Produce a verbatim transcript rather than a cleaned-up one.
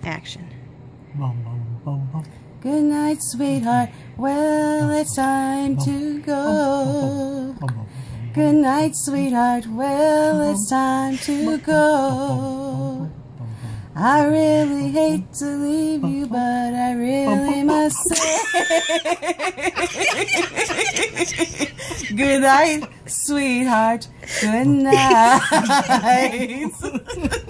Action. Bum, bum, bum, bum. Good night, sweetheart. Well, it's time to go. Good night, sweetheart. Well, it's time to go. I really hate to leave you, but I really must say good night, sweetheart. Good night.